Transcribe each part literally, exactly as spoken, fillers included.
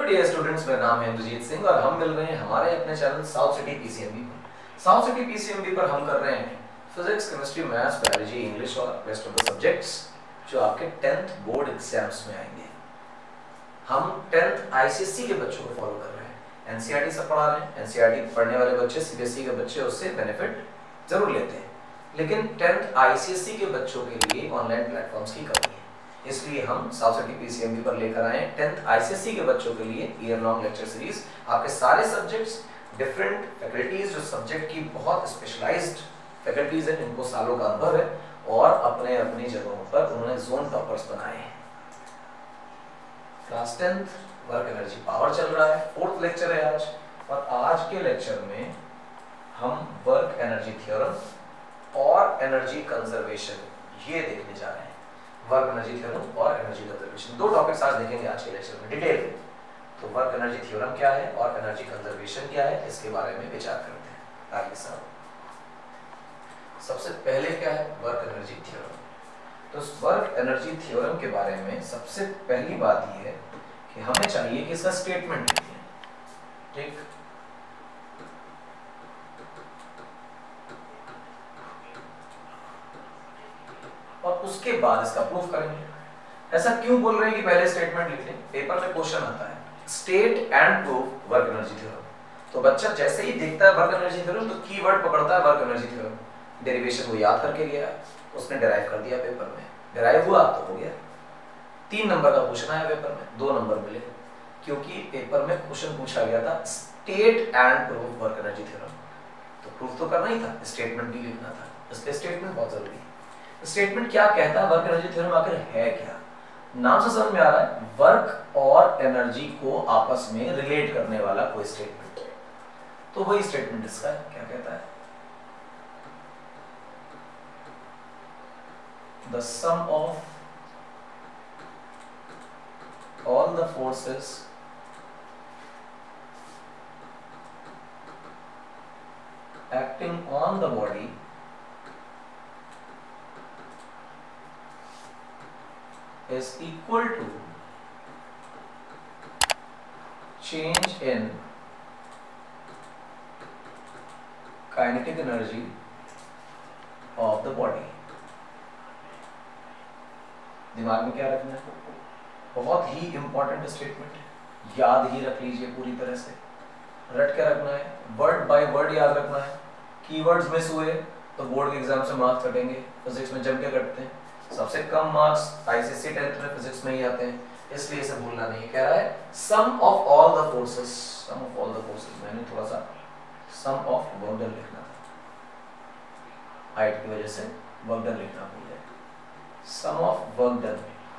Dear students, मेरा नाम है इंद्रजीत सिंह और हम मिल रहे हैं हमारे अपने चैनल साउथ सिटी पीसीएमबी पर। साउथ सिटी पीसीएमबी पर हम कर रहे हैं physics, chemistry, maths, biology, English और रेस्ट ऑफ द सब्जेक्ट्स जो आपके टेंथ बोर्ड एग्जाम्स में आएंगे। हम टेंथ आईसीएसई के बच्चों को फॉलो कर रहे हैं। एनसीईआरटी सब पढ़ा रहे हैं। एनसीईआरटी पढ़ने वाले बच्चे, सीबीएसई के बच्चे उससे बेनिफिट जरूर लेते हैं, लेकिन टेंथ आईसीएसई के बच्चों के लिए ऑनलाइन प्लेटफॉर्म्स की कमी है। इसलिए हम साउथ सिटी पीसीएमबी पर लेकर आए टेंथ आईसीएसई के बच्चों के लिए ईयर लॉन्ग लेक्चर सीरीज। आपके सारे सब्जेक्ट्स, डिफरेंट फैकल्टीज, जो सब्जेक्ट की बहुत स्पेशलाइज्ड फैकल्टीज हैं, इनको सालों का अनुभव है और अपने अपनी जगहों पर उन्होंने जोन टॉपर्स बनाए हैं। Class tenth work energy power चल रहा है, फोर्थ लेक्चर है आज, और आज के लेक्चर में हम वर्क एनर्जी थ्योरम और एनर्जी कंजर्वेशन ये देखने जा रहे हैं। वर्क एनर्जी थ्योरम और एनर्जी कंजर्वेशन दो टॉपिक्स आज देखेंगे आज के लेक्चर में डिटेल में। तो वर्क एनर्जी थ्योरम क्या है और एनर्जी कंजर्वेशन क्या है, इसके बारे में विचार करते हैं आगे साहब। सबसे पहले क्या है वर्क एनर्जी थ्योरम। तो इस वर्क एनर्जी थ्योरम के बारे में सबसे पहली बात यह है कि हमें चाहिए कि इसका स्टेटमेंट लिखें। ठीक, और उसके बाद इसका प्रूफ करेंगे। ऐसा क्यों बोल रहे हैं कि पहले स्टेटमेंट लिख लें? पेपर में क्वेश्चन आता है state and proof work energy theorem. तो बच्चा जैसे ही देखता है वर्क एनर्जी थ्योरम तो कीवर्ड पकड़ता है वर्क एनर्जी थ्योरम, डेरिवेशन वो याद करके गया, उसने डिराइव कर दिया पेपर में, डिराइव हुआ तो हो गया। तीन नंबर का क्वेश्चन आया पेपर में, दो नंबर मिले क्योंकि पेपर में क्वेश्चन पूछा गया था state and proof work energy theorem. तो प्रूफ तो करना ही था, स्टेटमेंट भी लिखना था, इसलिए स्टेटमेंट बहुत जरूरी है। स्टेटमेंट क्या कहता है, वर्क एनर्जी थ्योरम आखिर है क्या? नाम से समझ में आ रहा है, वर्क और एनर्जी को आपस में रिलेट करने वाला कोई स्टेटमेंट। तो वही स्टेटमेंट इसका है। क्या कहता है? The sum of all the forces acting on the body is equal to change in kinetic energy of the body। दिमाग में क्या रखना है? बहुत ही इंपॉर्टेंट स्टेटमेंट है, याद ही रख लीजिए पूरी तरह से, रट के रखना है, वर्ड बाय वर्ड याद रखना है। कीवर्ड्स मिस हुए तो बोर्ड के एग्जाम से मार्क्स कटेंगे, फिजिक्स में जम के कटते हैं। सबसे कम मार्क्स आईसीएसई टेंथ में फिजिक्स में ही आते हैं, इसलिए इसे भूलना नहीं। कह रहा है sum of all the forces, sum of all the forces, मैंने थोड़ा सा सम ऑफ वर्क डन लिखना था, हाइट की वजह से वर्क डन लिखना भूल गए। Sum of work done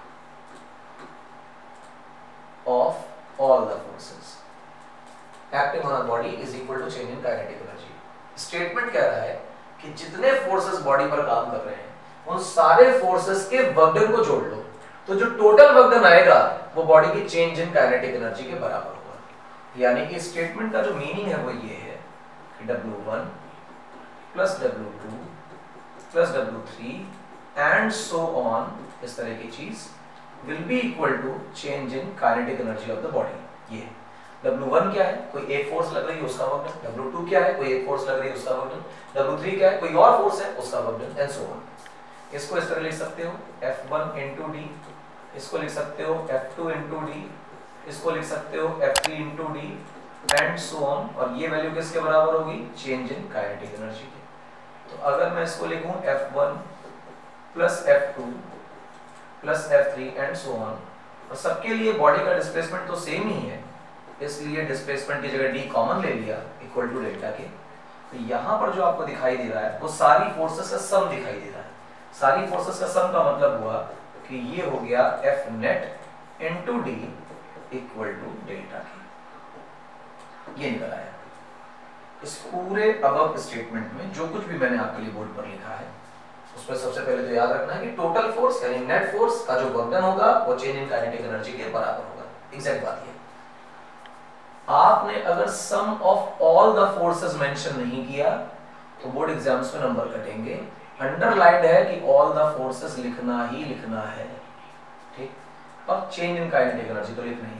of all the forces acting on the body is equal to change in kinetic energy. Statement कह रहा है कि जितने फोर्सेस बॉडी पर काम कर रहे हैं उन सारे फोर्सेस के वर्क डन को जोड़ लो, तो जो टोटल वर्क डन आएगा वो बॉडी की चेंज इन काइनेटिक एनर्जी के बराबर होगा। यानी कि स्टेटमेंट का जो मीनिंग है वो ये है कि W one plus W two plus W three and so on, इस तरह की चीज will be equal to change in kinetic energy of the body. ये डब्ल्यू वन क्या है, कोई एक फोर्स लग रही है उसका वर्क डन। डब्ल्यू टू क्या है, कोई एक फोर्स लग रही है उसका वर्क डन। डब्ल्यू थ्री क्या है, कोई और फोर्स है उसका work done, and so on. इसको इस तरह लिख सकते हो एफ वन इंटू डी, इसको लिख सकते हो एफ टू इंटू डी, इसको लिख सकते हो F three into d and so on. और ये वैल्यू किसके बराबर होगी? चेंज इन काइनेटिक एनर्जी के। तो अगर मैं इसको लिखूं F one plus F two plus F three and so on, और सबके लिए बॉडी का डिस्प्लेसमेंट तो सेम ही है, इसलिए डिस्प्लेसमेंट की जगह डी कॉमन ले लिया इक्वल टू डेल्टा के। तो यहाँ पर जो आपको दिखाई दे रहा है वो सारी फोर्सेस का सम दिखाई दे रहा है। सारी फोर्सेस का सम का मतलब हुआ कि ये हो गया F net into d equal to delta K. ये निकल आया। इस पूरे अबव स्टेटमेंट में जो कुछ भी मैंने आपके लिए बोर्ड पर लिखा है उसमें सबसे पहले तो याद रखना है कि टोटल फोर्स यानी नेट फोर्स का जो वर्क डन होगा वो चेंज इन काइनेटिक एनर्जी के बराबर होगा। एग्जैक्ट बात ये। आपने अगर sum of all the forces mention नहीं किया तो बोर्ड एग्जाम्स में नंबर कटेंगे। अंडरलाइंड है कि ऑल द फोर्सेस लिखना ही लिखना है, ठीक। और चेंज इन काइनेटिक एनर्जी तो लिखना ही है।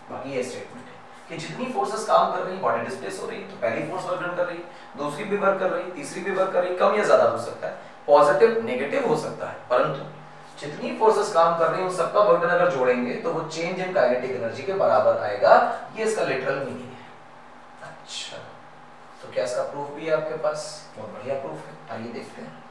बाकी ये स्टेटमेंट है कि जितनी फोर्सेस काम कर रही है, बॉडी डिस्प्लेस हो रही है, तो पहली फोर्स वर्क डन कर रही है, दूसरी भी वर्क कर रही है, तीसरी भी वर्क कर रही है, कम या ज्यादा हो सकता है, पॉजिटिव नेगेटिव हो सकता है, परंतु जितनी फोर्सेस काम कर रही है उन सबका वर्क डन अगर जोड़ेंगे तो वो चेंज इन काइनेटिक एनर्जी के बराबर आएगा। ये इसका लिटरल मीनिंग है। अच्छा, तो क्या इसका प्रूफ भी है आपके पास? बहुत बढ़िया प्रूफ है, आइए देखते हैं।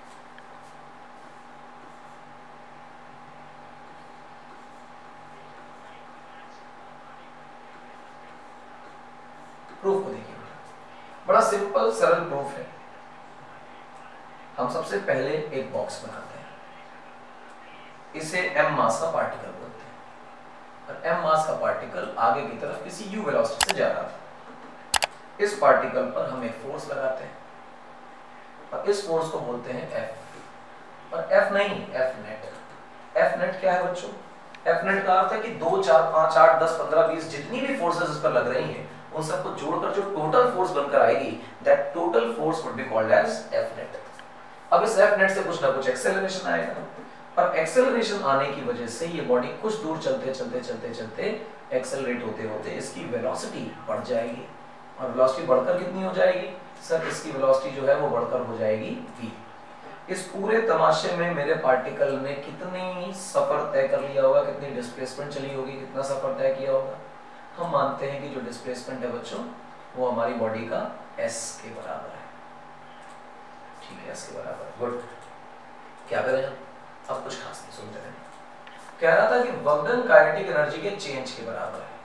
प्रूफ को देखिए, बड़ा सिंपल सरल प्रूफ है। हम सबसे पहले एक बॉक्स बनाते हैं, इसे m मास का पार्टिकल बोलते हैं, और m मास का पार्टिकल आगे की तरफ किसी u वेलोसिटी से जा रहा है। इस पार्टिकल पर हम एक फोर्स लगाते हैं और इस फोर्स को बोलते हैं F, और F नहीं F नेट। F नेट क्या है बच्चों? F नेट का अर्थ है कि दो, चार, पांच, आठ, दस, पंद्रह, बीस जितनी भी फोर्सेस इस पर लग रही हैं उन सबको जोड़कर जो टोटल फोर्स बनकर आएगी, that total force would be called as F net. अब इस F नेट से कुछ ना कुछ एक्सेलरेशन आएगा, और एक्सेलरेशन आने की वजह से ये बॉडी कुछ दूर चलते चलते चलते चलते एक्सेलरेट होते होते इसकी वेलोसिटी बढ़ जाएगी, और वेलोसिटी बढ़कर कितनी हो जाएगी सर? इसकी वेलोसिटी जो है वो बढ़कर हो जाएगी v। इस पूरे तमाशे में मेरे पार्टिकल ने कितनी सफर तय कर लिया होगा, कितनी डिस्प्लेसमेंट चली होगी, कितना सफर तय किया होगा? हम मानते हैं कि जो डिस्प्लेसमेंट है बच्चों वो हमारी बॉडी का s के बराबर है। ठीक है, s के बराबर। गुड। क्या करें हम? अब कुछ खास नहीं, सुनते रहें। कह रहा था कि वर्क डन काइनेटिक एनर्जी के चेंज के बराबर है।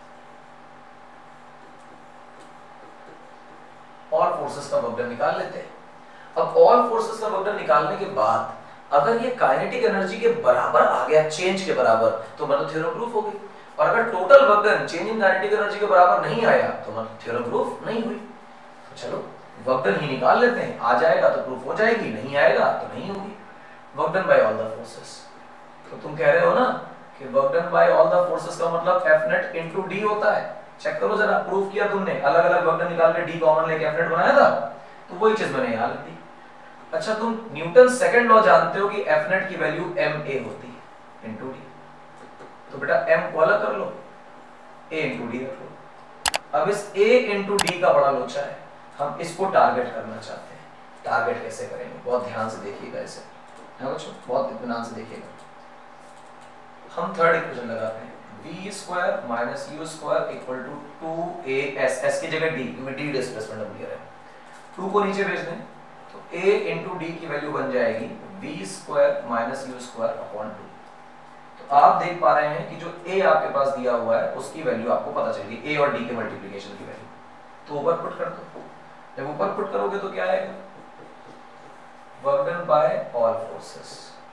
ऑल फोर्सेस का वर्क डन निकाल लेते हैं। अब ऑल फोर्सेस का वर्क डन निकालने के बाद अगर ये काइनेटिक एनर्जी के बराबर आ गया, चेंज के बराबर, तो मतलब थ्योरम प्रूफ हो गई। और अगर total work done change in kinetic energy के बराबर नहीं आया तो मतलब थ्योरम प्रूफ नहीं हुई। तो चलो वर्क डन ही निकाल लेते हैं, आ जाएगा तो प्रूफ हो जाएगी, नहीं आएगा तो नहीं होगी। Work done by all the forces, तो तुम कह रहे हो ना कि work done by all the forces का मतलब F नेट इनटू D होता है। चेक करो जरा, प्रूफ किया तुमने, अलग अलग वर्क डन निकाल के D कॉमन लेके F नेट बनाया था, तो वही चीज मैंने यहाँ लिख दी। अच्छा, तुम न्यूटन सेकंड लॉ जानते हो कि F नेट की वैल्यू ma होती है इनटू D, तो बेटा m को अलग कर लो, a इनटू D रख लो। अब इस a इनटू D का बड़ा लोचा है, हम इसको टारगेट करना चाहते हैं। टारगेट कैसे करेंगे? बहुत ध्यान से देखिएगा इसे, है बच्चों, बहुत इत्मीनान से देखिएगा। हम थर्ड इक्वेशन लगाते हैं, v square minus u square equal to two a s, s की जगह d, क्योंकि d डिस्प्लेसमेंट अब लिया है, टू को नीचे भेज दें तो a इनटू d की वैल्यू बन जाएगी v square minus u square upon two. तो आप देख पा रहे हैं कि जो a आपके पास दिया हुआ है उसकी वैल्यू आपको पता चलेगी, a और d के मल्टीप्लिकेशन की वैल्यू। तो ऊपर पुट कर दो, जब ऊपर पुट करोगे तो क्या आएगा? Work done by all forces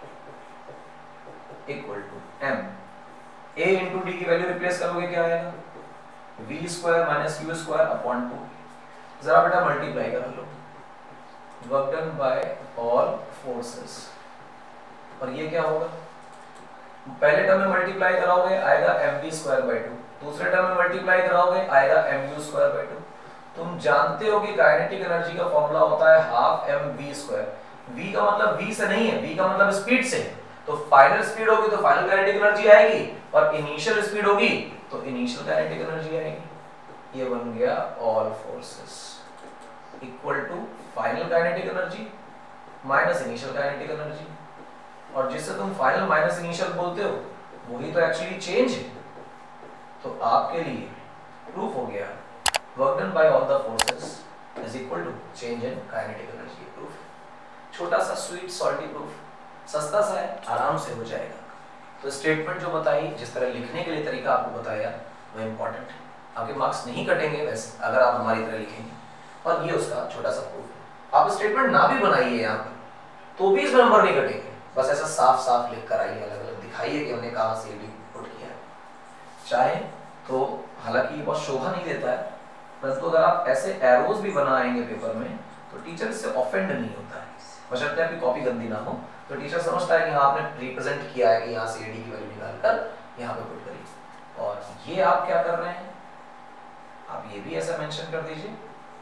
equal to m, a into d की वैल्यू रिप्लेस करोगे क्या आएगा? v square minus u square upon two. जरा बेटा मल्टीप्लाई कर लो, work done by all forces, और ये क्या होगा? पहले टर्म में मल्टीप्लाई कराओगे आएगा mv स्क्वायर बाय टू, दूसरे टर्म में मल्टीप्लाई कराओगे आएगा mu स्क्वायर बाय टू। तुम जानते हो कि काइनेटिक एनर्जी का फॉर्मूला होता है हाफ mv स्क्वायर। v का मतलब v से नहीं है, v का मतलब स्पीड से है, तो फाइनल स्पीड होगी तो फाइनल काइनेटिक एनर्जी आएगी, और इनिशियल स्पीड होगी तो इनिशियल काइनेटिक एनर्जी आएगी। ये बन गया all forces equal to final kinetic energy minus initial kinetic energy, और जिससे तुम फाइनल माइनस इनिशियल बोलते हो वही तो एक्चुअली चेंज है। तो आपके लिए प्रूफ हो गया work done by all the forces is equal to change in kinetic energy. Proof छोटा सा स्वीट सॉल्टी प्रूफ, सस्ता सा है, आराम से हो जाएगा। तो स्टेटमेंट जो बताई, जिस तरह लिखने के लिए तरीका आपको बताया, वो इम्पोर्टेंट है। आपके मार्क्स नहीं कटेंगे वैसे अगर आप हमारी तरह लिखेंगे, और ये उसका छोटा सा प्रूफ है। आप स्टेटमेंट ना भी बनाइए यहाँ पर तो भी इसमें नंबर नहीं कटेंगे, बस ऐसा साफ साफ लिख कर आइए, अलग अलग दिखाइए कि हमने कहाँ से भी पुट किया है। चाहे तो हालांकि ये बहुत शोभा नहीं देता है, परंतु अगर आप ऐसे एरोज भी बनाएंगे पेपर में तो टीचर इससे ऑफेंड नहीं होता है, बशर्ते आपकी कॉपी गंदी ना हो, तो टीचर समझता है कि हाँ आपने रिप्रेजेंट किया है कि यहाँ से एडी की वैल्यू निकालकर यहाँ पे पुट करिए। और ये आप क्या कर रहे हैं, आप ये भी ऐसा मेंशन कर दीजिए,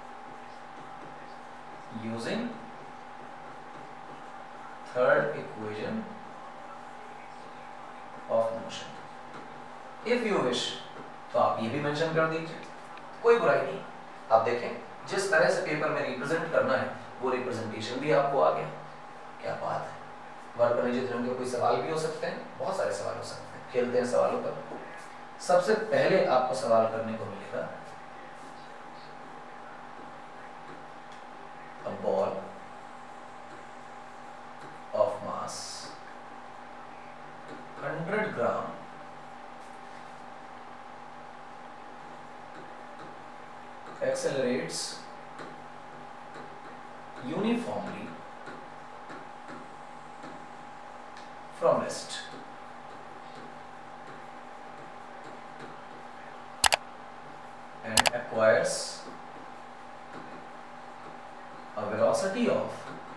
using third equation of motion. If you wish तो आप ये भी मेंशन कर दीजिए, कोई बुराई नहीं। आप देखें जिस तरह से पेपर में रिप्रेजेंट करना है वो रिप्रेजेंटेशन भी आपको आ गया। क्या बात है। वर्क एनर्जी थ्योरम के कोई सवाल भी हो सकते हैं, बहुत सारे सवाल हो सकते हैं, खेलते हैं सवालों पर। सबसे पहले आपको सवाल करने को मिलेगा a ball of mass one hundred gram accelerates uniformly from rest and acquires a velocity of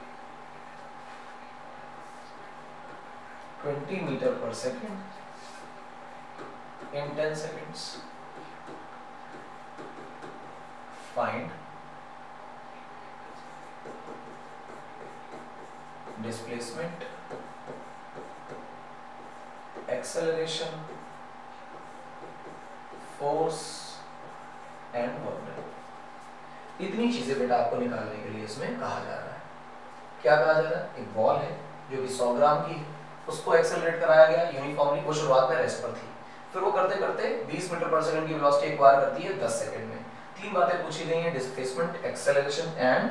twenty meter per second in ten seconds. Find displacement, acceleration, force and work done. इतनी चीजें बेटा आपको निकालने के लिए इसमें कहा जा रहा है। क्या कहा जा रहा है? एक बॉल है जो कि सौ ग्राम की है, उसको एक्सेलरेट कराया गया यूनिफॉर्मली। वो शुरुआत में रेस्ट पर थी, फिर वो करते करते बीस मीटर पर सेकंड की वेलोसिटी एक्वायर करती है दस सेकंड में। तीन बातें पूछी गई हैं, डिस्प्लेसमेंट, एक्सेलरेशन एंड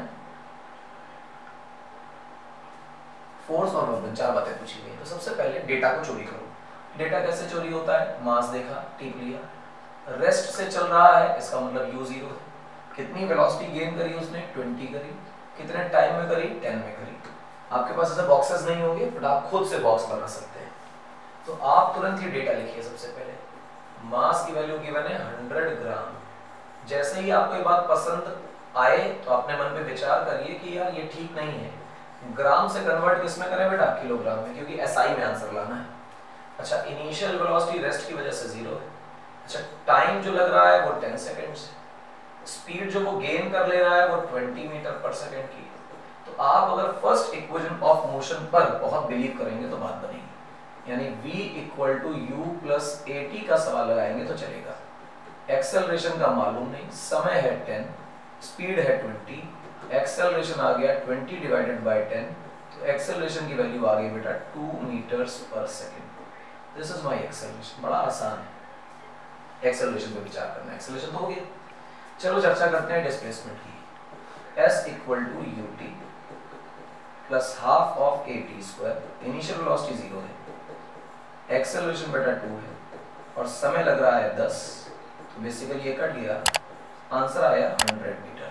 फोर्स और मोमेंट, चार बातें पूछी गई हैं। तो सबसे पहले डेटा को चोरी करो। डेटा कैसे चोरी होता है? मास देखा, टिप लिया, रेस्ट से चल रहा है, इसका मतलब यू जीरो है। कितनी वेलोसिटी गेन करी उसने? ट्वेंटी करी। कितने टाइम में करी? टेन में करी। आपके पास ऐसे बॉक्सेस नहीं होंगे बट आप खुद से बॉक्स बना सकते हैं। तो आप तुरंत ही डेटा लिखिए। सबसे पहले मास की वैल्यू गिवन है हंड्रेड ग्राम। जैसे ही आपको ये बात पसंद आए तो अपने मन में विचार करिए कि यार ये ठीक नहीं है, ग्राम से कन्वर्ट किसमें करें बेटा? किलोग्राम में, क्योंकि एसआई में आंसर लाना है। अच्छा, इनिशियल वेलोसिटी रेस्ट की वजह से जीरो है। अच्छा, टाइम जो लग रहा है वो टेन सेकेंड्स है। स्पीड जो वो गेन कर ले रहा है वो ट्वेंटी मीटर पर सेकंड की। तो आप अगर फर्स्ट इक्वेशन ऑफ मोशन पर बहुत बिलीव करेंगे तो बात बनेगी, यानी v equal to u plus a t का सवाल लगाएंगे तो चलेगा। एक्सेलरेशन का मालूम नहीं, समय है टेन, स्पीड है ट्वेंटी, एक्सेलरेशन आ गया ट्वेंटी डिवाइडेड बाय टेन, तो एक्सेलरेशन की वैल्यू आ गई बेटा two metres per second. This is my acceleration. बड़ा आसान है एक्सेलरेशन पे विचार करना। एक्सेलरेशन तो हो गया। चलो चर्चा करते हैं डिस्प्लेसमेंट की। s equal to u t plus half of a t square. Initial velocity zero है, एक्सेलरेशन बेटा टू है और समय लग रहा है दस, तो बेसिकली ये कट गया, आंसर आया हंड्रेड मीटर।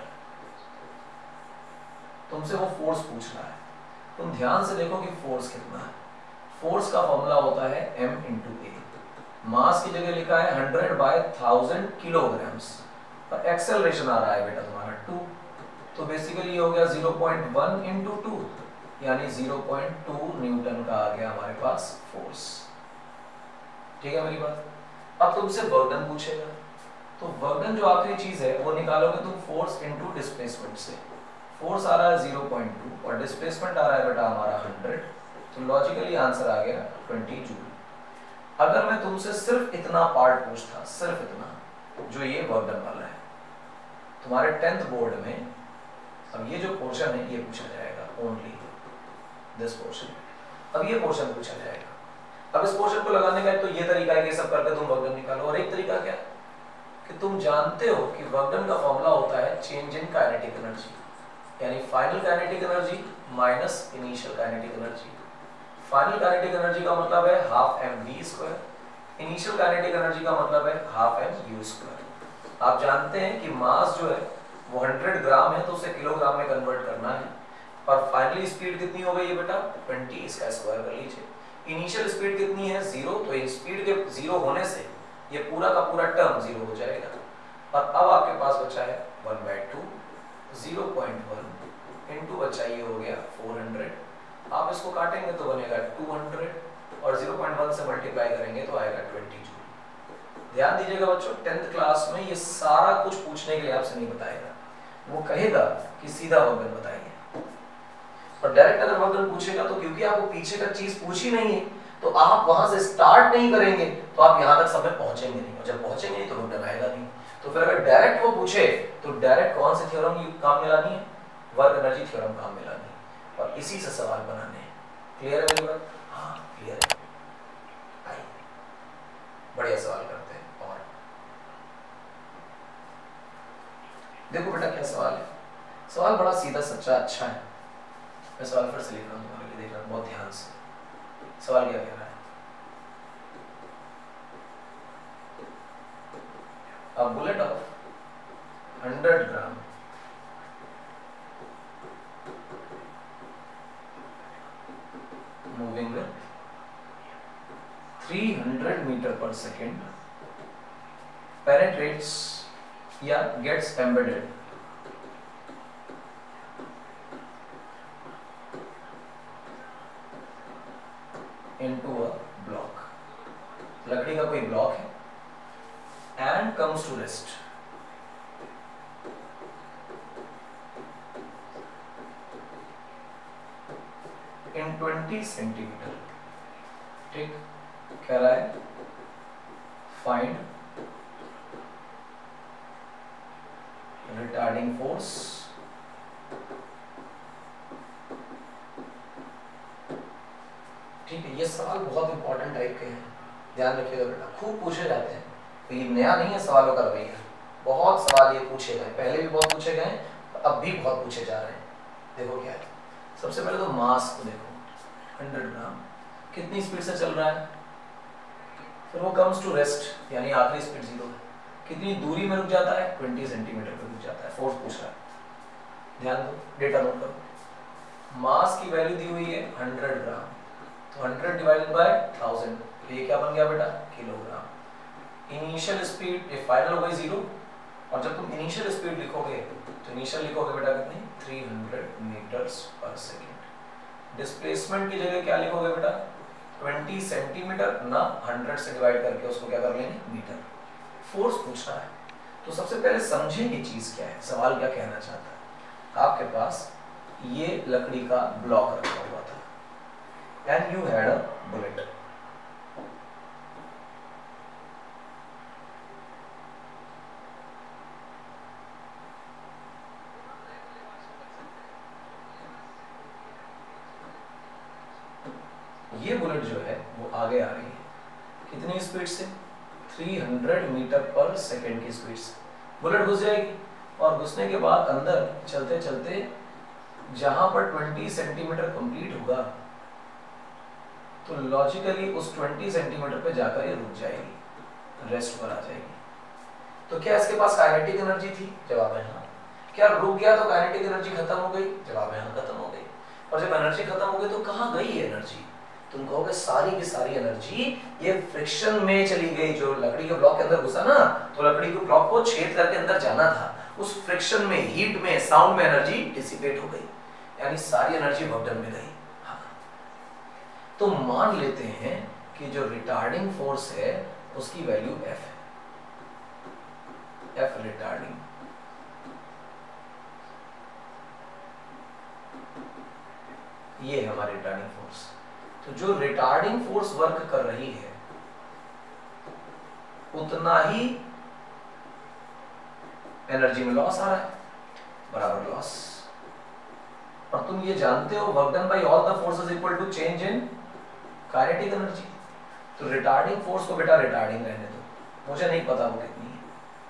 तुमसे वो फोर्स पूछ रहा है, तुम ध्यान से देखो कि फोर्स कितना है। फोर्स का फॉर्मूला होता है m इंटू ए। मास की जगह लिखा है हंड्रेड बाय थाउजेंड किलोग्राम्स और एक्सेलरेशन आ रहा है बेटा तुम्हारा टू, तो बेसिकली हो गया zero point one into two, यानी ज़ीरो पॉइंट टू न्यूटन का आ गया हमारे पास फोर्स। ठीक है मेरी बात? अब तुमसे वर्क पूछेगा, तो वर्क जो आखिरी चीज है वो निकालोगे तुम फोर्स इनटू डिस्प्लेसमेंट से। फोर्स आ रहा है ज़ीरो पॉइंट टू और डिस्प्लेसमेंट आ रहा है बेटा हमारा हंड्रेड, तो लॉजिकली आंसर आ गया ट्वेंटी जूल। अगर मैं तुमसे सिर्फ इतना पार्ट पूछता, सिर्फ इतना जो ये वर्क वाला है, तुम्हारे टेंथ बोर्ड में अब ये जो पोर्शन है ये पूछा जाएगा, ओनली दिस पोर्शन। अब ये पोर्शन पूछा जाएगा। अब इस पोर्शन को लगाने का तो ये तरीका है कि सब करके तुम वर्क निकालो, और एक तरीका क्या कि तुम जानते हो कि वर्क का फॉर्मूला होता है चेंज इन काइनेटिक एनर्जी, यानी final kinetic energy minus initial kinetic energy. Final kinetic energy का मतलब है half m v square, initial kinetic energy का मतलब है हाफ एम यू स्क्वायर। आप जानते हैं कि मास जो है वो हंड्रेड ग्राम है तो उसे किलोग्राम में कन्वर्ट करना है, और फाइनली स्पीड कितनी हो गई है बेटा ट्वेंटी, इसका स्क्वायर कर लीजिए। इनिशियल स्पीड कितनी है जीरो, तो इन स्पीड के जीरो होने से ये पूरा का पूरा टर्म जीरो हो जाएगा, और अब आपके पास बचा है one by two, zero point one into बचा ये हो गया फोर हंड्रेड। आप इसको काटेंगे तो बनेगा टू हंड्रेड और जीरो पॉइंट वन से मल्टीप्लाई करेंगे तो आएगा ट्वेंटी जूल। ध्यान दीजिएगा बच्चों, टेंथ क्लास में ये सारा कुछ पूछने के लिए आपसे नहीं बताएगा, वो कहेगा कि सीधा वर्गन बताइए, और डायरेक्ट अगर वर्गन पूछेगा तो क्योंकि आपको पीछे का चीज पूछी नहीं है तो आप वहां से स्टार्ट नहीं करेंगे तो आप यहां तक समय पहुंचेंगे नहीं, और जब पहुंचेंगे नहीं तो वर्क आएगा नहीं। तो फिर अगर डायरेक्ट वो पूछे तो डायरेक्ट कौन सी थ्योरम काम में लानी है? वर्क एनर्जी थ्योरम काम में लानी है, और इसी से सवाल बनाने हैं। क्लियर है मेरी बात? हाँ क्लियर है। आइए बढ़िया सवाल करते हैं। और देखो बेटा क्या सवाल है, सवाल बड़ा सीधा सच्चा अच्छा है। मैं सवाल फिर से लिख रहा हूँ तुम्हारे लिए, देख रहा हूँ बहुत ध्यान से। सवाल क्या कह रहा है? A bullet of one hundred gram moving with three hundred meter per second penetrates या gets embedded into a block। लकड़ी का कोई ब्लॉक है and comes to rest in twenty centimetre. ठीक, कह रहा है find retarding force ठीक है। ये सवाल बहुत इंपॉर्टेंट टाइप के हैं, ध्यान रखिएगा बेटा, खूब पूछे जाते हैं। तो ये नया नहीं है सवालों का रवैया, बहुत सवाल ये पूछे गए, पहले भी बहुत पूछे गए, अब भी बहुत पूछे जा रहे हैं। देखो क्या है, सबसे पहले तो मास को देखो, हंड्रेड ग्राम कितनी स्पीड से चल रहा है, फिर वो कम्स टू रेस्ट यानी आखिरी स्पीड जीरो है, कितनी दूरी में रुक जाता है, ट्वेंटी सेंटीमीटर पे रुक जाता है। फोर्स पूछ रहा है, ध्यान दो, डेटा नोट करो। मास की वैल्यू दी हुई है हंड्रेड ग्राम, तो हंड्रेड डिवाइडेड बाय थाउजेंड, तो ये क्या बन गया बेटा, किलोग्राम। इनिशियल स्पीड, ये फाइनल हो गई जीरो, और जब तुम इनिशियल स्पीड लिखोगे तो इनिशियल लिखोगे बेटा कितनी, three hundred metres per second. Displacement की जगह क्या लिखोगे बेटा, ट्वेंटी सेंटीमीटर ना हंड्रेड से डिवाइड करके उसको क्या कर लेंगे, मीटर। फोर्स पूछना है, तो सबसे पहले समझें ये चीज क्या है, सवाल क्या कहना चाहता है। आपके पास ये लकड़ी का ब्लॉक रखा हुआ था and you had a bullet. ये बुलेट जो है वो आगे आ रही है, कितनी स्पीड से, तीन सौ मीटर पर सेकंड की स्पीड से बुलेट घुस जाएगी, और घुसने के बाद अंदर चलते चलते जहां पर बीस सेंटीमीटर कंप्लीट होगा तो लॉजिकली उस बीस सेंटीमीटर पे जाकर ये रुक जाएगी, रेस्ट पर आ जाएगी। तो क्या इसके पास काइनेटिक एनर्जी थी? जवाब है हाँ। क्या रुक गया तो काइनेटिक एनर्जी खत्म हो गई? जवाब है हाँ, खत्म हो गई। और जब एनर्जी खत्म हो गई तो कहाँ गई एनर्जी? तुम कहोगे सारी की सारी एनर्जी ये फ्रिक्शन में चली गई। जो लकड़ी के ब्लॉक के अंदर घुसा ना, तो लकड़ी के ब्लॉक को छेद करके अंदर जाना था, उस फ्रिक्शन में, हीट में, साउंड में एनर्जी डिसिपेट हो गई, यानी सारी एनर्जी वर्क में गई। हाँ। तो मान लेते हैं कि जो रिटार्डिंग फोर्स है उसकी वैल्यू एफ है, एफ रिटार्डिंग। ये है हमारी रिटार्डिंग फोर्स। तो जो रिटार्डिंग फोर्स वर्क कर रही है उतना ही एनर्जी में लॉस आ रहा है, बराबर लॉस। और तुम ये जानते हो work done by all the forces equal to change in kinetic energy. तो रिटार्डिंग फोर्स को बेटा रिटार्डिंग रहने दो, मुझे नहीं पता वो कितनी है।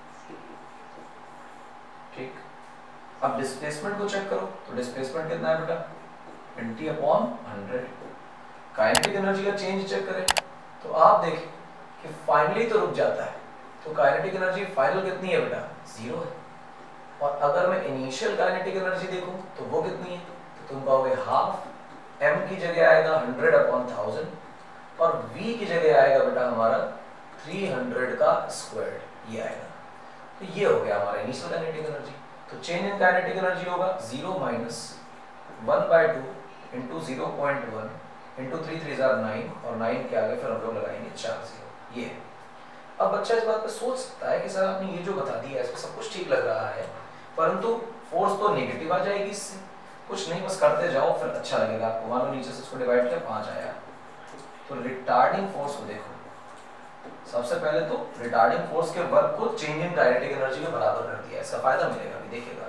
ठीक, अब डिस्प्लेसमेंट को चेक करो, तो डिस्प्लेसमेंट कितना है बेटा, twenty upon hundred. Kinetic energy का चेंज चेक करें तो आप देखें कि फाइनली तो रुक जाता है, तो काइनेटिक एनर्जी फाइनल कितनी है बेटा, जीरो है। और अगर मैं इनिशियल काइनेटिक एनर्जी देखूं तो वो कितनी है, तो तुम कहोगे हाफ, m की जगह आएगा हंड्रेड अपॉन थाउजेंड, और v की जगह आएगा बेटा हमारा थ्री हंड्रेड का स्क्वायर, ये आएगा। तो ये हो गया हमारा इनिशियल काइनेटिक एनर्जी। तो चेंज इन काइनेटिक एनर्जी होगा zero minus one by two into zero point one into three three जार नाइन, और नाइन के आगे फिर हम लोग लगाएंगे चार जीरो। ये अब बच्चा इस बात पे सोच सकता है कि सर आपने ये जो बता दिया इसमें सब कुछ ठीक लग रहा है, परंतु फोर्स तो नेगेटिव आ जाएगी इससे। कुछ नहीं, बस करते जाओ फिर अच्छा लगेगा आपको। मान लो नीचे से इसको डिवाइड किया, पाँच आया, तो रिटार्डिंग फोर्स को देखो, सबसे पहले तो रिटार्डिंग फोर्स के वर्क को चेंज इन काइनेटिक एनर्जी में बराबर कर दिया। इसका फायदा मिलेगा अभी देखिएगा,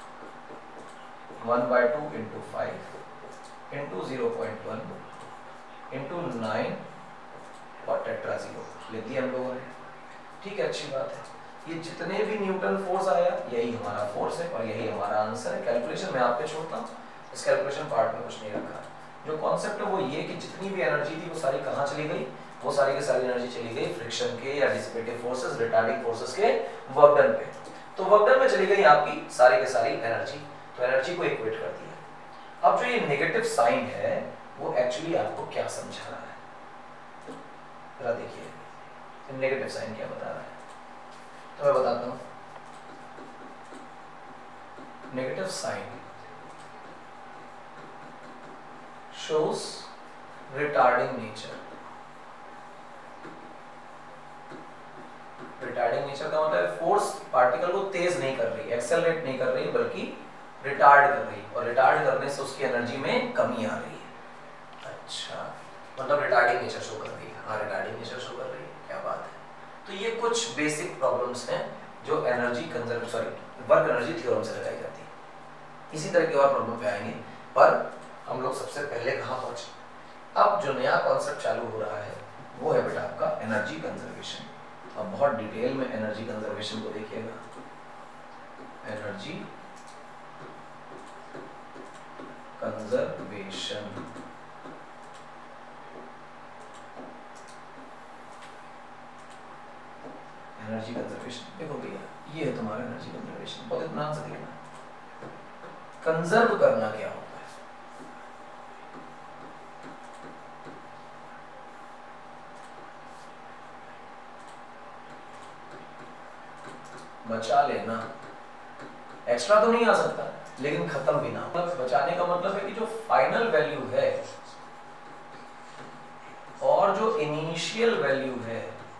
one by two into five into zero point one into nine और टेट्रा जीरो ले दिया हम लोगों ने। ठीक है, अच्छी बात है। ये जितने भी न्यूटन फोर्स आया यही हमारा फोर्स है और यही हमारा आंसर है। कैलकुलेशन मैं आप पे छोड़ता हूँ, इस कैलकुलेशन पार्ट में कुछ नहीं रखा। जो कॉन्सेप्ट है वो ये कि जितनी भी एनर्जी थी वो सारी कहाँ चली गई, वो सारी की सारी एनर्जी चली गई फ्रिक्शन के या डिसिपेटिव फोर्सेस, रिटार्डिंग फोर्सेस के वर्क डन पे। तो वर्क डन में चली गई आपकी सारी की सारी एनर्जी, तो एनर्जी को इक्वेट कर दिया। अब जो ये नेगेटिव साइन है वो एक्चुअली आपको क्या समझा रहा है, जरा देखिए नेगेटिव साइन क्या बता रहा है। तो मैं बताता हूं, negative sign shows retarding nature. Retarding nature का मतलब फोर्स पार्टिकल को तेज नहीं कर रही, एक्सेलरेट नहीं कर रही, बल्कि रिटार्ड कर रही, और रिटार्ड करने से उसकी एनर्जी में कमी आ रही है। अच्छा, मतलब रिटार्डिंग नेचर शो कर रही है। हाँ, रिटार्डिंग नेचर शो कर रही है, क्या बात है। तो ये कुछ बेसिक प्रॉब्लम्स हैं जो energy conserve sorry work energy theorem से लगाई जाती है। इसी तरह के और प्रॉब्लम पे आएंगे, पर हम लोग सबसे पहले कहाँ पहुंचे। अब जो नया कॉन्सेप्ट चालू हो रहा है वो है बेटा आपका एनर्जी कंजर्वेशन। अब बहुत डिटेल में एनर्जी कंजर्वेशन को देखिएगा। एनर्जी कंजर्वेशन एनर्जी कंजर्वेशन देखो भैया, ये है तुम्हारा एनर्जी कंजर्वेशन। बहुत इत्मीनान से देखना, कंजर्व करना क्या होता है। बचा लेना, एक्स्ट्रा तो नहीं आ सकता लेकिन खत्म भी ना। मतलब बचाने का मतलब है कि जो फाइनल वैल्यू है और जो इनिशियल वैल्यू है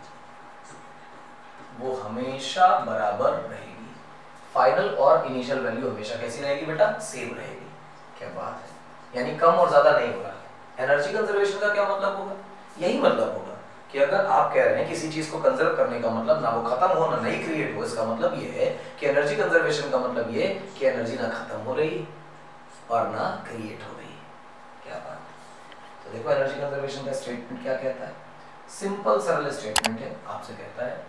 वो हमेशा बराबर रहेगी। फाइनल और इनिशियल वैल्यू हमेशा कैसी रहेगी बेटा, सेम रहेगी। क्या बात है, यानी कम और ज्यादा नहीं हो रहा। एनर्जी कंजर्वेशन का क्या मतलब होगा, यही मतलब होगा कि अगर आप कह रहे हैं किसी चीज को कंजर्व करने का मतलब ना वो खत्म हो ना नई क्रिएट हो, इसका मतलब ये है कि एनर्जी कंजर्वेशन का मतलब ये कि एनर्जी ना खत्म हो रही और ना क्रिएट हो रही। क्या बात। तो देखो एनर्जी कंजर्वेशन का स्टेटमेंट क्या कहता है, सिंपल सरल स्टेटमेंट है। आपसे कहता है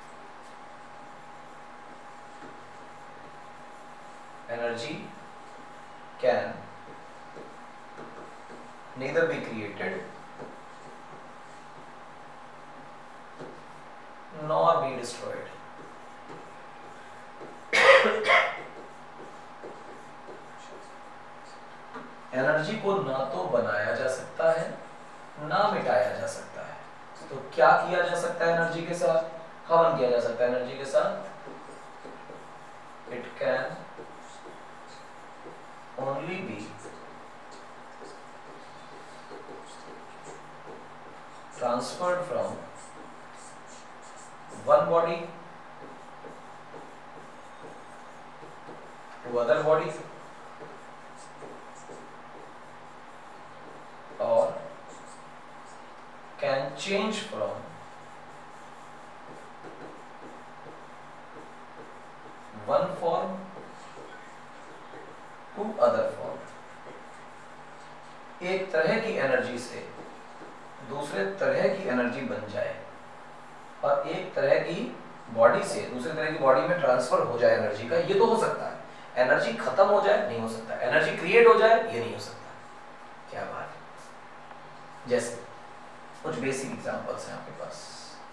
energy can neither be created nor be destroyed. Energy को ना तो बनाया जा सकता है ना मिटाया जा सकता है। तो क्या किया जा सकता है एनर्जी के साथ, हवन किया जा सकता है एनर्जी के साथ। It can only be transferred from one body to other body or can change from one form to other form। एक तरह की एनर्जी से दूसरे तरह की एनर्जी बन जाए और एक तरह की बॉडी से दूसरे तरह की बॉडी में ट्रांसफर हो जाए एनर्जी का, ये तो हो सकता है। एनर्जी खत्म हो जाए नहीं हो सकता, एनर्जी क्रिएट हो जाए ये नहीं हो सकता। क्या बात है। जैसे कुछ बेसिक एग्जांपल्स हैं आपके पास,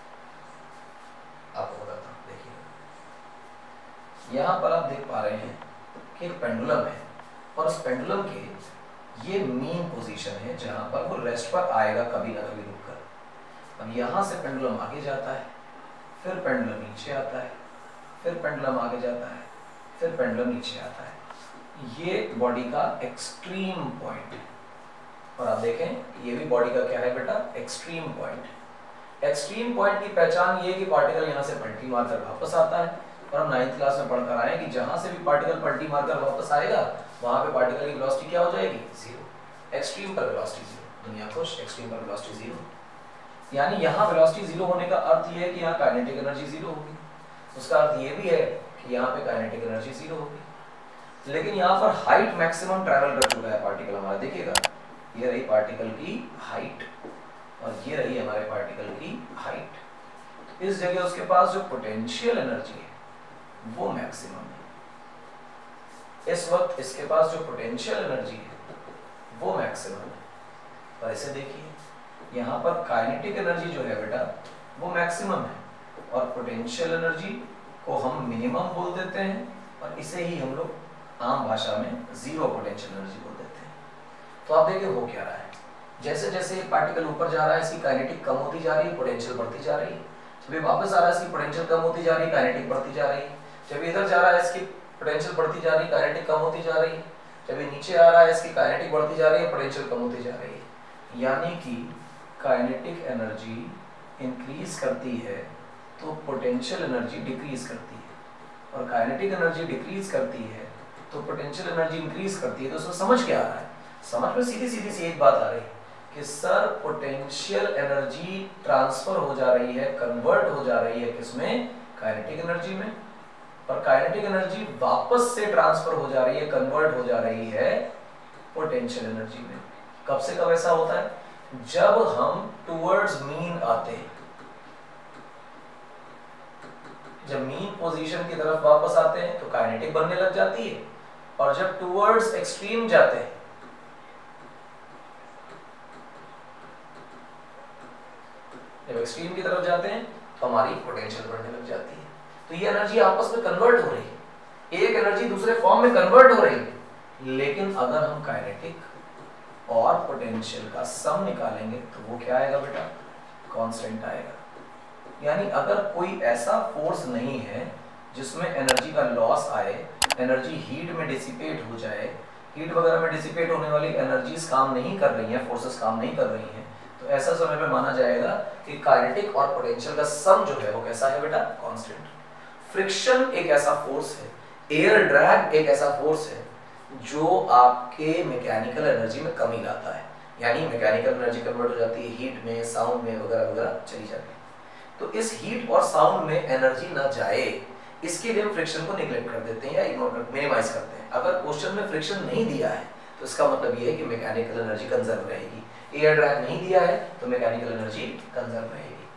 आपको बताता हूं। देखिए यहां पर आप देख पा रहे हैं कि एक पेंडुलम है और उस पेंडुलम के ये मीन पोजीशन है जहां पर वो रेस्ट पर आएगा कभी ना कभी रुककर। अब यहां से पेंडुलम आगे जाता है, फिर पेंडुलम नीचे आता है, फिर पेंडुलम आगे जाता है, फिर पेंडुलम नीचे आता है। ये बॉडी का एक्सट्रीम पॉइंट है और आप देखें ये भी बॉडी का क्या है बेटा, एक्सट्रीम पॉइंट। एक्सट्रीम पॉइंट की पहचान ये कि पार्टिकल यहाँ से पलटी मारकर वापस आता है। और हम नाइन्थ क्लास में पढ़कर आए कि जहां से भी पार्टिकल पलटी मारकर वापस आएगा वहां पे पार्टिकल की वेलोसिटी क्या हो जाएगी, जीरो। एक्सट्रीम पर वेलोसिटी जीरो। दुनिया खुश, एक्सट्रीम पर वेलोसिटी जीरो। यानी यहाँ वेलोसिटी जीरो होने का अर्थ ये है कि यहाँ काइनेटिक एनर्जी जीरो होगी। उसका अर्थ ये भी है कि यहाँ पे काइनेटिक एनर्जी जीरो होगी। लेकिन यहाँ पर हाइट मैक्सिमम ट्रैवल कर चुका है पार्टिकल हमारा, देखिएगा ये रही पार्टिकल की हाइट और ये रही हमारे पार्टिकल की हाइट। इस जगह उसके पास जो पोटेंशियल एनर्जी है वो मैक्सिमम है। इस वक्त इसके पास जो पोटेंशियल एनर्जी है वो मैक्सिमम है। और इसे देखिए यहाँ पर काइनेटिक एनर्जी जो है बेटा वो मैक्सिमम है और पोटेंशियल एनर्जी को हम मिनिमम बोल देते हैं और इसे ही हम लोग आम भाषा में जीरो पोटेंशियल एनर्जी बोल देते हैं। तो आप देखिए हो क्या रहा है, जैसे जैसे पार्टिकल ऊपर जा रहा है इसकी काइनेटिक कम होती जा रही है, पोटेंशियल बढ़ती जा रही है। जब ये वापस आ रहा है इसकी पोटेंशियल कम होती जा रही है, काइनेटिक बढ़ती जा रही है। जब इधर जा रहा है इसकी पोटेंशियल बढ़ती जा रही है, काइनेटिक कम होती जा रही है। जब ये नीचे आ रहा है इसकी काइनेटिक बढ़ती जा रही है, पोटेंशियल कम होती जा रही है। यानी कि काइनेटिक एनर्जी इंक्रीज करती है तो पोटेंशियल एनर्जी डिक्रीज करती है और काइनेटिक एनर्जी डिक्रीज करती है तो पोटेंशियल एनर्जी इंक्रीज करती है। तो उसमें समझ क्या आ रहा है, समझ में सीधी सीधी सी एक बात आ रही है कि सर पोटेंशियल एनर्जी ट्रांसफर हो जा रही है, कन्वर्ट हो जा रही है किसमें, काइनेटिक एनर्जी में। और काइनेटिक एनर्जी वापस से ट्रांसफर हो जा रही है, कन्वर्ट हो जा रही है पोटेंशियल एनर्जी में। कब से कब ऐसा होता है, जब हम टुवर्ड्स मीन आते हैं, जब मीन पोजीशन की तरफ वापस आते हैं तो काइनेटिक बनने लग जाती है और जब टुवर्ड्स एक्सट्रीम जाते हैं जब एक्सट्रीम की तरफ जाते हैं तो हमारी पोटेंशियल बढ़ने लग जाती है। तो ये एनर्जी आपस में कन्वर्ट हो रही है, एक एनर्जी दूसरे फॉर्म में कन्वर्ट हो रही है। लेकिन अगर हम काइनेटिक और पोटेंशियल का सम निकालेंगे तो वो क्या आएगा बेटा, कांस्टेंट आएगा। यानी अगर कोई ऐसा फोर्स नहीं है जिसमें एनर्जी का लॉस आए, एनर्जी हीट में डिसिपेट हो जाए, हीट वगैरह में डिसिपेट होने वाली एनर्जीज काम नहीं कर रही हैं, फोर्सेस काम नहीं कर रही हैं, तो ऐसा समय पे माना जाएगा कि काइनेटिक और पोटेंशियल का सम जो है वो कैसा है बेटा, कांस्टेंट। फ्रिक्शन एक ऐसा फोर्स है, एयर ड्रैग एक ऐसा फोर्स है जो आपके मैकेनिकल एनर्जी में कमी लाता है। यानी मैकेनिकल एनर्जी कन्वर्ट हो जाती है हीट में, साउंड में वगैरह वगैरह चली जाती है। तो इस हीट और साउंड में एनर्जी ना जाए इसके लिए हम फ्रिक्शन को निगलेक्ट कर देते हैं या इग्नोर कर मिनिमाइज करते हैं। अगर क्वेश्चन में फ्रिक्शन नहीं दिया है तो इसका मतलब ये है कि मैकेनिकल एनर्जी कंजर्व रहेगी। एयर ड्रैग नहीं दिया है तो मैकेनिकल एनर्जी कंजर्व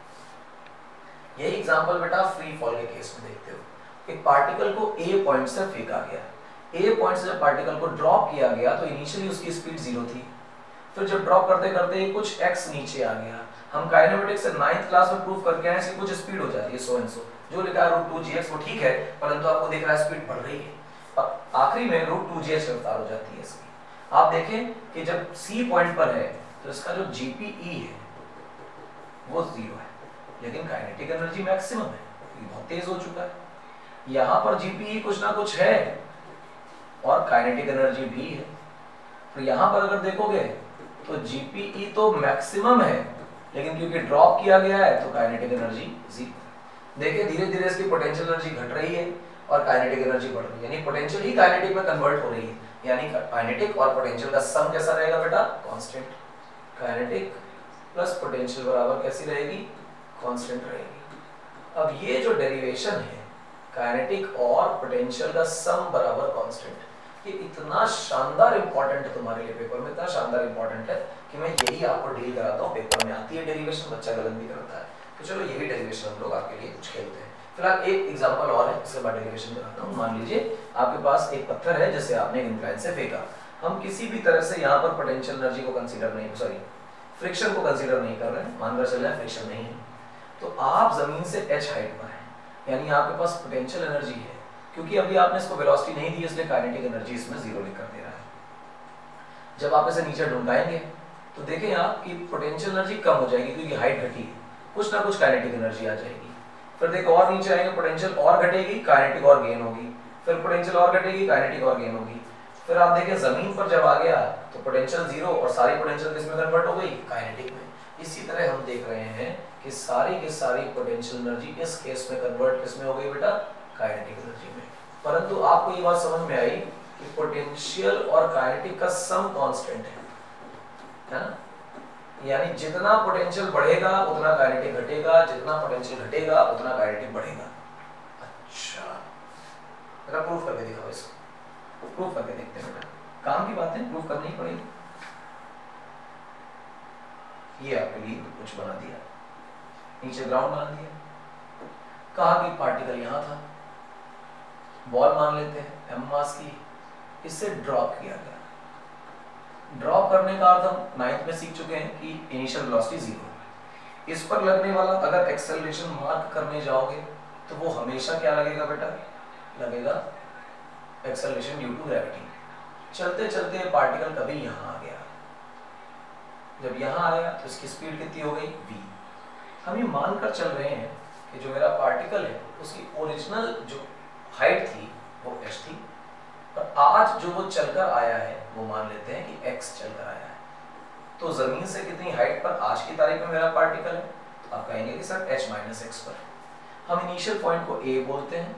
रहेगी। यही एग्जांपल बेटा फ्री फॉल के केस में देखते हो। एक पार्टिकल को ए पॉइंट से फेंका गया, ए पॉइंट से जब पार्टिकल को ड्रॉप किया गया तो इनिशियली उसकी स्पीड जीरो थी, फिर जब ड्रॉप करते करते कुछ एक्स नीचे आ गया। हम काइनेमेटिक्स से नाइन्थ क्लास में प्रूव करके आए इसकी कुछ स्पीड हो जाती है सो एंड सो, जो लिखा है रूट टू जी एक्स वो ठीक है, परंतु आपको दिख रहा है स्पीड बढ़ रही है और आखिरी में रूट टू जी एक्स रफ्तार हो जाती है इसकी। आप देखें कि जब सी पॉइंट पर है तो इसका जो जीपीई है वो जीरो है, लेकिन काइनेटिक एनर्जी मैक्सिमम है, ये बहुत तेज हो चुका है। यहाँ पर जीपीई कुछ ना कुछ है और काइनेटिक एनर्जी भी है। तो यहाँ पर अगर देखोगे तो जीपीई तो मैक्सिमम है, लेकिन क्योंकि ड्रॉप किया गया है तो काइनेटिक एनर्जी जीरो। देखिए धीरे धीरे इसकी पोटेंशियल एनर्जी घट रही है और काइनेटिक एनर्जी बढ़ रही है, यानी पोटेंशियल ही काइनेटिक में कन्वर्ट हो रही है। यानी काइनेटिक और पोटेंशियल का सम कैसा रहेगा बेटा, कांस्टेंट। काइनेटिक प्लस पोटेंशियल बराबर कैसी रहेगी, कांस्टेंट रहेगी। अब ये जो डेरिवेशन है काइनेटिक और पोटेंशियल का सम बराबर कांस्टेंट, ये इतना शानदार इंपॉर्टेंट है तुम्हारे लिए पेपर में, इतना शानदार इंपॉर्टेंट है कि मैं यही आपको डील कराता हूँ। पेपर में आती है डेरिवेशन, बच्चा गलत भी करता है, तो चलो यही डेरिवेशन हम लोग आपके लिए कुछ खेलते हैं। फिलहाल एक एग्जांपल और है, इसके बाद डेरिवेशन कराता हूँ। मान लीजिए आपके पास एक पत्थर है जिसे आपने इंक्लाइन से फेंका। हम किसी भी तरह से यहाँ पर पोटेंशियल एनर्जी को कंसीडर नहीं, सॉरी फ्रिक्शन को कंसीडर नहीं कर रहे हैं, मानकर चल रहे हैं फ्रिक्शन नहीं है। तो आप जमीन से एच हाइट पर हैं, यानी आपके पास पोटेंशियल एनर्जी है। क्योंकि अभी आपने इसको वेलोसिटी नहीं दी इसलिए काइनेटिक एनर्जी इसमें जीरो लिखकर दे रहा है। जब आप इसे नीचे ढूंढाएंगे तो देखें आप कि पोटेंशियल एनर्जी कम हो जाएगी क्योंकि हाइट घटी है, कुछ ना कुछ काइनेटिक एनर्जी आ जाएगी। फिर देखो और नीचे आएंगे, पोटेंशियल और घटेगी, काइनेटिक और गेन होगी, फिर पोटेंशियल और घटेगी, काइनेटिक और गेन होगी। फिर आप देखें जमीन पर जब आ गया तो पोटेंशियल जीरो और सारी पोटेंशियल किसमें कन्वर्ट हो गई, काइनेटिक में। इसी तरह हम देख रहे हैं कि सारी की सारी पोटेंशियल एनर्जी इस केस में कन्वर्ट किसमें हो गई बेटा, काइनेटिक एनर्जी में। परंतु आपको ये बात समझ में आई कि पोटेंशियल और काइनेटिक का सम कांस्टेंट है, है ना। यानी जितना पोटेंशियल बढ़ेगा उतना काइनेटिक घटेगा, जितना पोटेंशियल घटेगा उतना काइनेटिक बढ़ेगा। अच्छा, जरा प्रूफ करके दिखाओ इसको, प्रूफ करके देखते हैं बेटा, काम की बातें प्रूफ करनी ही पड़ेगी। ये आपके लिए कुछ बना दिया, नीचे ग्राउंड बना दिया, कहा कि पार्टिकल यहां था, बॉल मान लेते हैं एम मास की, इससे ड्रॉप किया गया। ड्रॉप करने का अर्थ हम नाइन्थ में सीख चुके हैं कि इनिशियल वेलोसिटी जीरो है। इस पर लगने वाला अगर एक्सेलरेशन मार्क करने जाओगे तो वो हमेशा क्या लगेगा बेटा, लगेगा एक्सेलरेशन ड्यू टू ग्रेविटी। चलते चलते पार्टिकल कभी यहाँ आ गया, जब यहाँ आया तो इसकी स्पीड कितनी हो गई v। हम ये मानकर चल रहे हैं कि जो मेरा पार्टिकल है उसकी ओरिजिनल जो हाइट थी वो h थी, पर आज जो वो चलकर आया है वो मान लेते हैं कि x चलकर आया है। तो जमीन से कितनी हाइट पर आज की तारीख में मेरा पार्टिकल है, तो आप कहेंगे कि सर h माइनस एक्स पर। हम इनिशियल पॉइंट को a बोलते हैं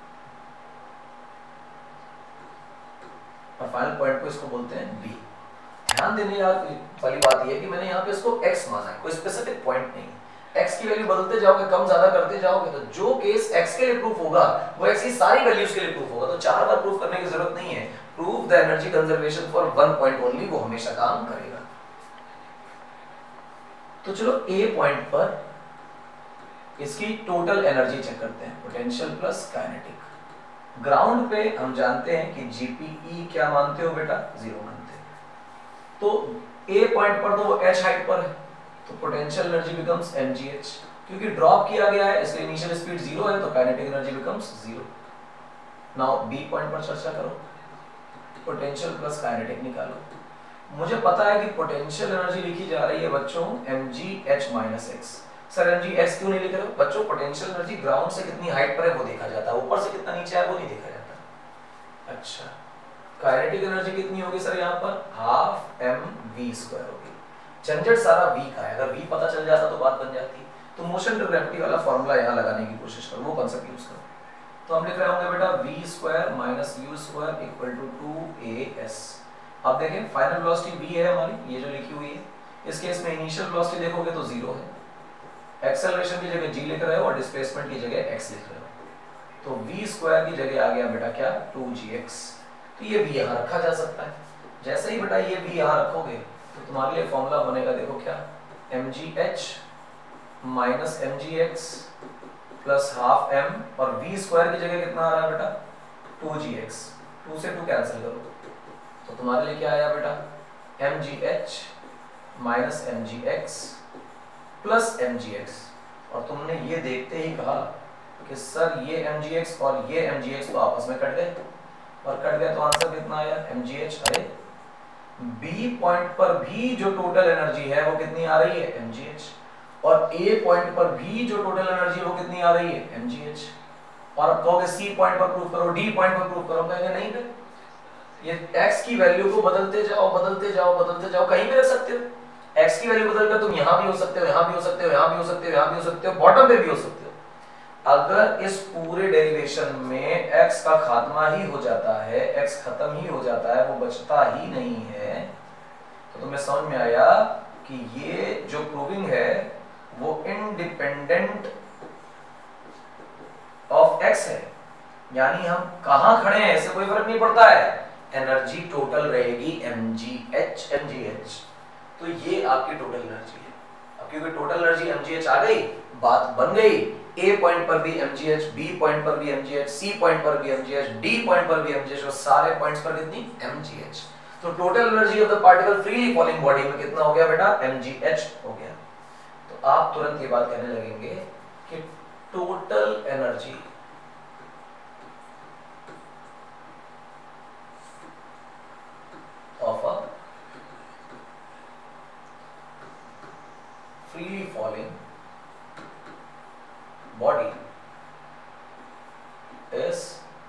और फाइनल पॉइंट को इसको बोलते हैं b। ध्यान देने वाली बात यह है कि मैंने यहाँ पे इसको x माना है, कोई स्पेसिफिक पॉइंट नहीं। x की वैल्यू बदलते जाओगे, कम ज्यादा करते जाओगे, तो जो केस x के लिए प्रूफ होगा वो x की सारी वैल्यूज के लिए प्रूफ होगा। तो चार बार प्रूफ करने की जरूरत नहीं है। Prove the energy conservation for one point only, वो हमेशा काम करेगा। तो चलो a पॉइंट पर इसकी टोटल एनर्जी चेक करते हैं, पोटेंशियल प्लस काइनेटिक। ग्राउंड पे हम जानते हैं कि जीपीई क्या मानते हो बेटा, जीरो मानते हैं। तो a पॉइंट पर तो वो h हाइट पर है, तो पोटेंशियल एनर्जी बिकम्स mgh। क्योंकि ड्रॉप किया गया है इसलिए इनिशियल स्पीड जीरो है, तो kinetic energy becomes zero. Now b point पर चर्चा करो, पोटेंशियल प्लस काइनेटिक निकालो। मुझे पता है कि पोटेंशियल एनर्जी लिखी जा रही है बच्चों mgh minus x। Sir mgh क्यों नहीं लिख रहे हो बच्चों? पोटेंशियल एनर्जी ग्राउंड से कितनी हाइट पर है वो देखा जाता है, ऊपर से कितना नीचे है वो नहीं देखा जाता। अच्छा, काइनेटिक एनर्जी कितनी होगी सर यहाँ पर? हाफ एम वी स्क्वायर होगी। झंझट सारा v का है, अगर v पता चल जाता तो बात बन जाती। तो मोशन टू ग्रेविटी वाला फॉर्मूला यहाँ लगाने की कोशिश करो, वो कंसेप्ट यूज करो। तो हम लिख रहे होंगे बेटा v square minus u square equal to two A S. आप देखें फाइनल वेलोसिटी v है हमारी, ये जो लिखी हुई है। इस केस में इनिशियल वेलोसिटी देखोगे तो जीरो है, एक्सेलरेशन की जगह g लिख रहे हो और डिस्प्लेसमेंट की जगह x लिख रहे हो। तो v स्क्वायर की जगह आ गया बेटा क्या, टू जी एक्स। तो ये v यहाँ रखा जा सकता है। जैसे ही बेटा ये v यहाँ रखोगे तो तुम्हारे लिए फॉर्मूला बनेगा, देखो क्या, mgh minus mgx plus half m, और v स्क्वायर की जगह कितना आ रहा है बेटा, टू जी एक्स। टू से टू कैंसिल करो तो तुम्हारे लिए क्या आया बेटा, mgh minus mgx plus mgx। और तुमने ये देखते ही कहा कि सर ये mgx और ये mgx तो आपस में कट गए, और कट गए तो आंसर कितना आया, mgh। अरे B पॉइंट पर भी जो टोटल एनर्जी है वो कितनी आ रही है, mgh, और A पॉइंट पर भी जो टोटल एनर्जी है वो कितनी आ रही है, mgh। और अब कहोगे C पॉइंट पर प्रूफ करो, D पॉइंट पर प्रूफ करो, कहेंगे नहीं बे, ये x की वैल्यू को बदलते जाओ बदलते जाओ बदलते जाओ, कहीं भी रख सकते हो। x की वैल्यू बदलकर तुम यहाँ भी हो सकते हो, यहाँ भी हो सकते हो, यहाँ भी हो सकते हो, यहाँ भी हो सकते हो, बॉटम पे भी हो सकते हो। अगर इस पूरे डेरिवेशन में x का खात्मा ही हो जाता है, x खत्म ही हो जाता है, वो बचता ही नहीं है, तो तुम्हें समझ में आया कि ये जो प्रूविंग है वो इंडिपेंडेंट ऑफ x है। यानी हम कहां खड़े हैं इससे कोई फर्क नहीं पड़ता है, एनर्जी टोटल रहेगी mgh mgh। तो ये आपकी टोटल एनर्जी है। अब क्योंकि टोटल एनर्जी mgh आ गई, बात बन गई। A पॉइंट पर भी mgh, B पॉइंट पर भी mgh, C पॉइंट पर भी mgh, D पॉइंट पर भी mgh, और सारे पॉइंट्स पर कितनी, mgh। तो total energy of the particle freely falling body में कितना हो गया बेटा, mgh हो गया। तो आप तुरंत ये बात कहने लगेंगे कि total energy of a freely falling body is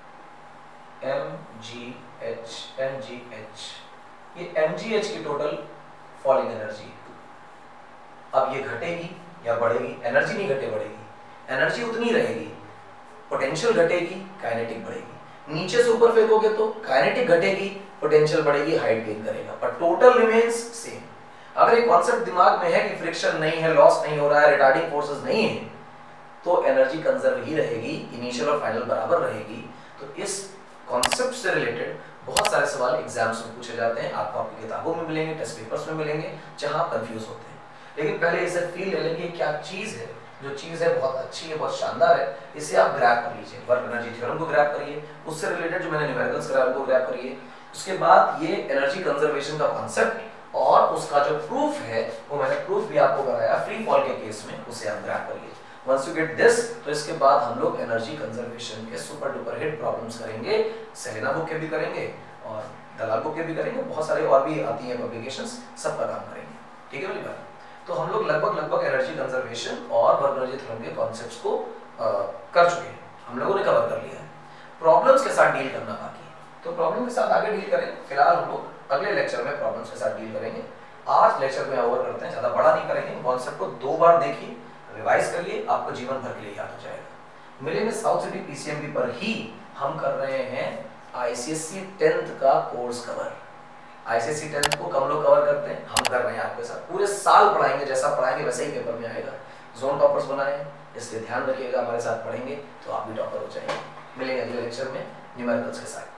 mgh mgh। ये mgh की टोटल फॉलिंग एनर्जी। अब ये घटेगी या बढ़ेगी, एनर्जी नहीं घटे बढ़ेगी, एनर्जी उतनी रहेगी, पोटेंशियल घटेगी, काइनेटिक बढ़ेगी। नीचे से ऊपर फेंकोगे तो काइनेटिक घटेगी, पोटेंशियल बढ़ेगी, हाइट गेन करेगा, पर टोटल रिमेन्स सेम। अगर ये कॉन्सेप्ट दिमाग में है कि फ्रिक्शन नहीं है, लॉस नहीं हो रहा है, रिटार्डिंग फोर्सेस नहीं है, तो एनर्जी कंजर्व ही रहेगी, इनिशियल और फाइनल बराबर रहेगी। तो इस कॉन्सेप्ट से रिलेटेड बहुत सारे सवाल एग्जाम्स में पूछे जाते हैं, आपको आपकी किताबों में मिलेंगे, टेस्ट पेपर्स में मिलेंगे, जहां आप कंफ्यूज होते हैं। लेकिन पहले इसे फील ले लेंगे क्या चीज है, जो चीज है बहुत अच्छी है, बहुत शानदार है, इसे आप ग्रैब कर लीजिए। वर्क एनर्जी थ्योरम को ग्रैब करिए, उससे रिलेटेड जो मैंने न्यूमेरिकल्स कराया उनको ग्रैब करिए। उसके बाद ये एनर्जी कंजर्वेशन का कॉन्सेप्ट और उसका जो प्रूफ है, वो मैंने प्रूफ भी आपको कराया फ्री फॉल के केस में, उसे आप ग्रैब करिए। वंस यू गेट दिस, तो इसके बाद हम लोग एनर्जी कंजर्वेशन के सुपर डुपर हिट प्रॉब्लम्स करेंगे, सेलेना बुक के भी करेंगे और दलाल बुक के भी करेंगे, बहुत सारे और भी आती हैं पब्लिकेशंस, सब पर काम करेंगे। ठीक है मेरी बात? तो हम लोग लगभग लगभग एनर्जी कंजर्वेशन और वर्क एनर्जी थ्योरम के कॉन्सेप्ट्स को आ, कर चुके हैं, हम लोगों ने कवर कर लिया है। प्रॉब्लम्स के साथ डील करना बाकी है, तो प्रॉब्लम के साथ आगे डील करें। फिलहाल हम लोग अगले लेक्चर में प्रॉब्लम्स के साथ डील करेंगे। आज लेक्चर में ओवर करते हैं, ज़्यादा बड़ा नहीं करेंगे। कॉन्सेप्ट को दो बार देखिए, रिवाइज करिए, आपको जीवन भर के लिए याद हो जाएगा। मिलेंगे साउथ सिटी पीसीएमबी पर ही हम कर रहे हैं आईसीएससी टेंथ का कोर्स कवर। आईसीएससी टेंथ को कम लोग कवर करते हैं, हम कर रहे हैं आपके साथ। पूरे साल पढ़ाएंगे, जैसा पढ़ाएंगे वैसे ही पेपर में आएगा। जोन टॉपर्स बनाए, इसलिए ध्यान रखिएगा, हमारे साथ पढ़ेंगे तो आप भी टॉपर हो जाएंगे। मिलेंगे अगले लेक्चर में न्यूमेरिकल्स के साथ।